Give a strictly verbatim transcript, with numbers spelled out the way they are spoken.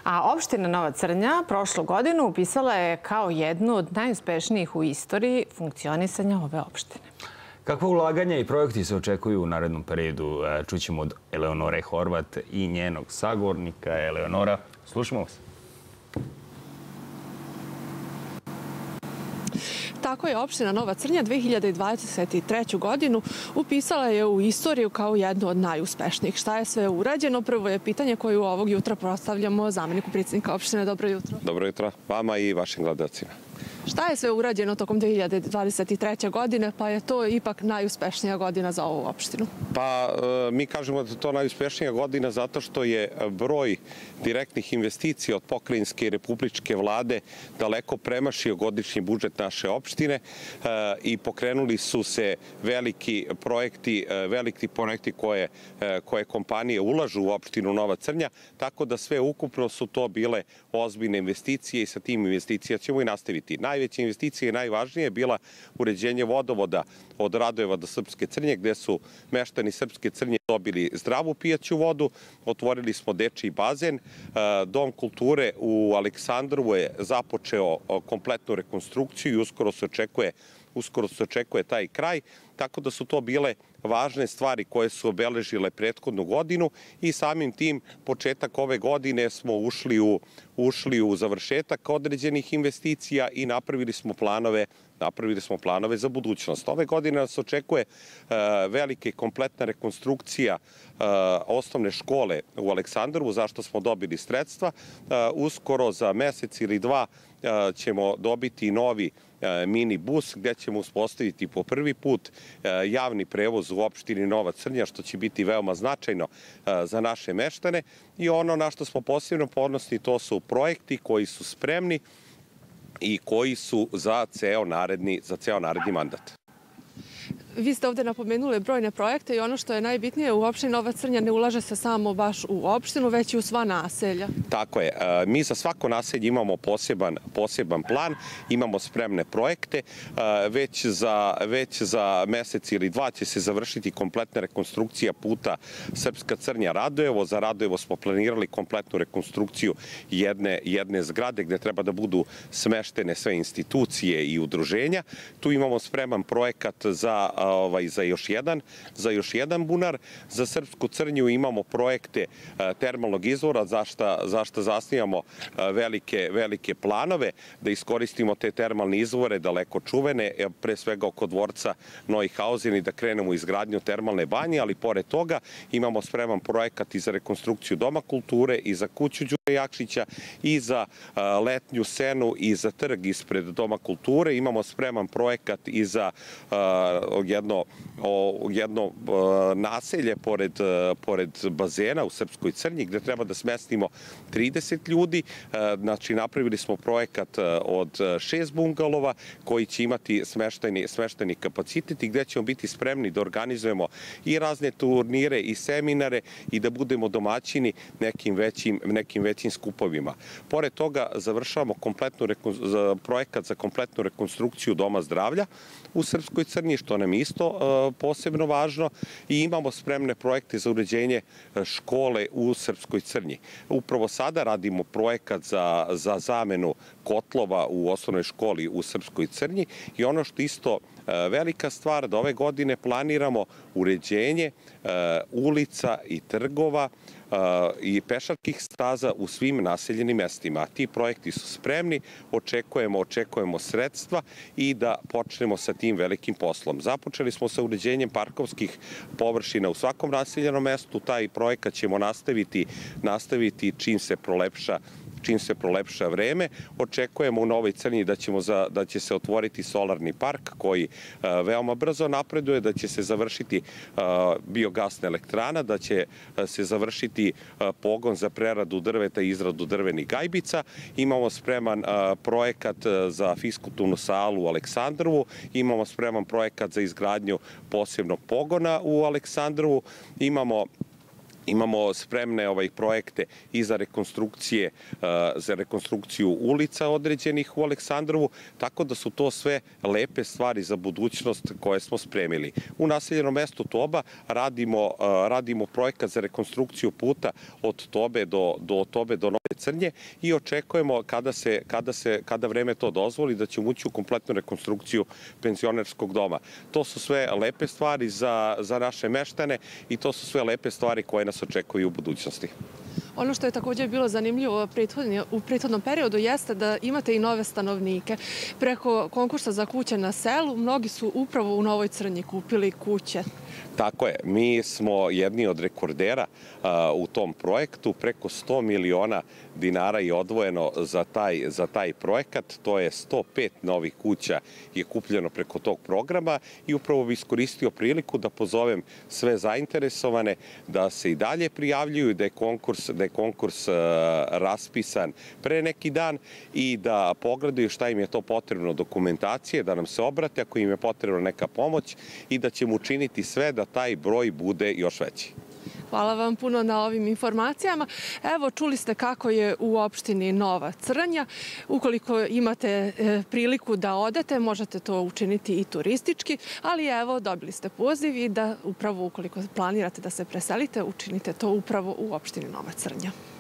A opština Nova Crnja prošlu godinu upisala je kao jednu od najuspešnijih u istoriji funkcionisanja ove opštine. Kakva ulaganja i projekti se očekuju u narednom periodu? Čućemo od Eleonore Horvat i njenog sagovornika. Eleonora, slušamo vas. Tako je opština Nova Crnja dve hiljade dvadeset treću. godinu upisala je u istoriju kao jednu od najuspešnijih. Šta je sve urađeno? Prvo je pitanje koje ovog jutra postavljamo zameniku predsjednika opštine. Dobro jutro. Dobro jutro vama i vašim gledalcima. Šta je sve urađeno tokom dve hiljade dvadeset treće. godine, pa je to ipak najuspešnija godina za ovu opštinu? Pa mi kažemo da je to najuspešnija godina zato što je broj direktnih investicija od pokrajinske i republičke vlade daleko premašio godišnji budžet naše opštine i pokrenuli su se veliki projekti, veliki projekti koje, koje kompanije ulažu u opštinu Nova Crnja, tako da sve ukupno su to bile ozbiljne investicije i sa tim investicija ćemo i nastaviti. Najveća investicija i najvažnija je bila uređenje vodovoda od Radojeva do Srpske Crnje, gde su meštani Srpske Crnje dobili zdravu pijaću vodu. Otvorili smo dečiji bazen. Dom kulture u Aleksandrovu je započeo kompletnu rekonstrukciju i uskoro se očekuje uskoro se očekuje taj kraj, tako da su to bile važne stvari koje su obeležile prethodnu godinu i samim tim početak ove godine smo ušli u, ušli u završetak određenih investicija i napravili smo planove napravili smo planove za budućnost. Ove godine nas očekuje uh, velika i kompletna rekonstrukcija uh, osnovne škole u Aleksandrovu, zašto smo dobili sredstva. Uh, uskoro za mesec ili dva uh, ćemo dobiti novi mini bus gde ćemo uspostaviti po prvi put javni prevoz u opštini Nova Crnja, što će biti veoma značajno za naše meštane. I ono na što smo posebno ponosni, to su projekti koji su spremni i koji su za ceo naredni, za ceo naredni mandat. Vi ste ovde napomenuli brojne projekte i ono što je najbitnije, u opštini Nova Crnja ne ulaže se samo baš u opštinu, već i u sva naselja. Tako je. Mi za svako naselje imamo poseban, poseban plan, imamo spremne projekte. Već za, već za mesec ili dva će se završiti kompletna rekonstrukcija puta Srpska Crnja Radojevo. Za Radojevo smo planirali kompletnu rekonstrukciju jedne, jedne zgrade gde treba da budu smeštene sve institucije i udruženja. Tu imamo spreman projekat za Ovaj, za još jedan, za još jedan bunar. Za Srpsku Crnju imamo projekte termalnog izvora, zašta, zašta zasnijamo velike, velike planove, da iskoristimo te termalne izvore daleko čuvene, pre svega oko dvorca Neuhausen i da krenemo u izgradnju termalne banje, ali pored toga imamo spreman projekat i za rekonstrukciju Doma kulture i za kuću Đure Jakšića i za letnju senu i za trg ispred Doma kulture. Imamo spreman projekat i za jedno, jedno naselje pored, pored bazena u Srpskoj Crnji gde treba da smestimo trideset ljudi. Znači, napravili smo projekat od šest bungalova koji će imati smešteni, smešteni kapacitet i gde ćemo biti spremni da organizujemo i razne turnire i seminare i da budemo domaćini nekim većim, nekim većim skupovima. Pored toga završavamo kompletnu projekat za kompletnu rekonstrukciju Doma zdravlja u Srpskoj Crnji, što nam je isto posebno važno, i imamo spremne projekte za uređenje škole u Srpskoj Crnji. Upravo sada radimo projekat za, za zamenu kotlova u osnovnoj školi u Srpskoj Crnji i ono što isto velika stvar, da ove godine planiramo uređenje ulica i trgova i pešačkih staza u svim naseljenim mestima. Ti projekti su spremni, očekujemo, očekujemo sredstva i da počnemo sa tim velikim poslom. Započeli smo sa uređenjem parkovskih površina u svakom naseljenom mestu. Taj projekat ćemo nastaviti, nastaviti čim se prolepša čim se prolepša vreme. Očekujemo u Novoj Crnji da, ćemo za, da će se otvoriti solarni park koji a, veoma brzo napreduje, da će se završiti a, biogasna elektrana, da će a, se završiti a, pogon za preradu drveta i izradu drvenih gajbica. Imamo spreman a, projekat a, za fiskulturnu salu u Aleksandrovu, imamo spreman projekat za izgradnju posebnog pogona u Aleksandrovu, imamo Imamo spremne ovaj projekte i za rekonstrukcije, za rekonstrukciju ulica određenih u Aleksandrovu, tako da su to sve lepe stvari za budućnost koje smo spremili. U naseljenom mestu Toba radimo, radimo projekat za rekonstrukciju puta od Tobe do, do Tobe do Nove Crnje i očekujemo kada, se, kada, se, kada vreme to dozvoli da ćemo ući u kompletnu rekonstrukciju penzionerskog doma. To su sve lepe stvari za, za naše meštane i to su sve lepe stvari koje nas očekuju u budućnosti. Ono što je također bilo zanimljivo u prethodnom periodu jeste da imate i nove stanovnike. Preko konkursa za kuće na selu, mnogi su upravo u Novoj Crnji kupili kuće. Tako je. Mi smo jedni od rekordera u tom projektu. Preko sto miliona dinara je odvojeno za taj, za taj projekat. To je sto pet novih kuća je kupljeno preko tog programa i upravo bi iskoristio priliku da pozovem sve zainteresovane da se i dalje prijavljuju, da je konkurs, da je konkurs raspisan pre neki dan i da pogledaju šta im je to potrebno dokumentacije, da nam se obrate ako im je potrebna neka pomoć i da ćemo učiniti sve da taj broj bude još veći. Hvala vam puno na ovim informacijama. Evo, čuli ste kako je u opštini Nova Crnja. Ukoliko imate priliku da odete, možete to učiniti i turistički, ali evo, dobili ste poziv i da upravo ukoliko planirate da se preselite, učinite to upravo u opštini Nova Crnja.